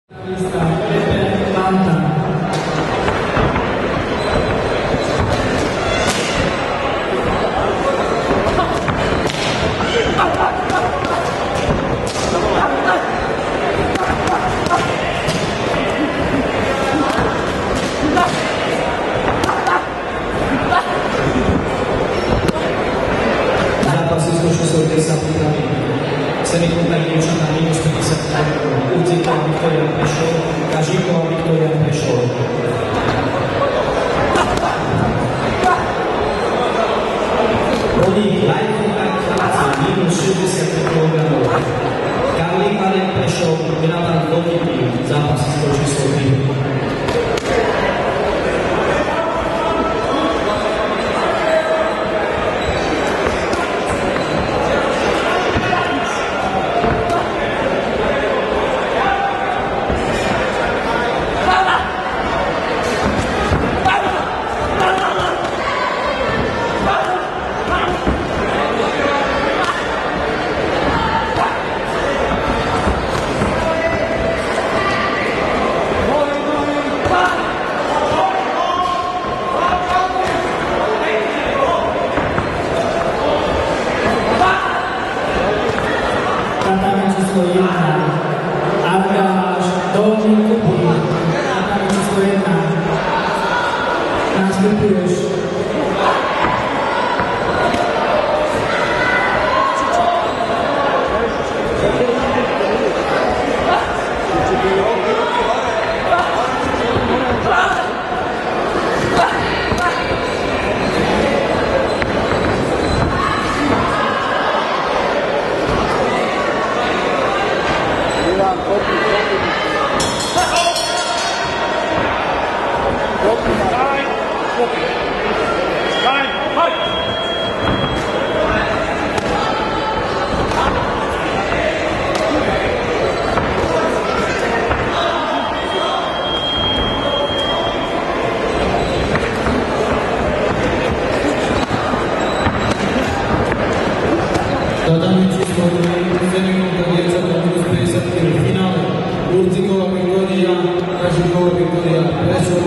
Semikonták dievčatá minus 50 eur, Urdzíková Viktória Prešov, Kažíková Viktória Prešov. Rodík Lajkontakt Chlapci minus 65 kg. Karlík Marek Prešov, Jonathan Dotipy, zápas číslo 3. Urdzíková Viktória, Kažíková Viktória, Prešov,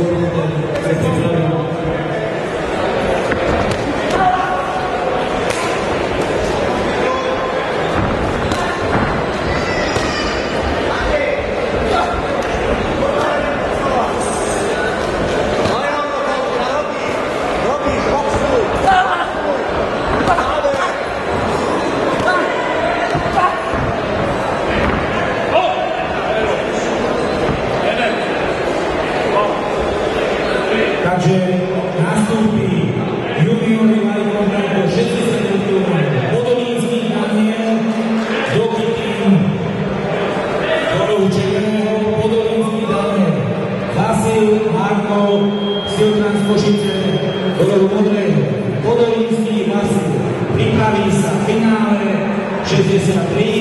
takže nastúpi juniori Lajkontakt do 67 kg. Podolínský Daniel, Dotipy do rohu červeného, Podolínský Daniel, Vasil Marko, Siltrán z Košice do rohu modrého. Podolínský Vasil pripraví sa v finále 63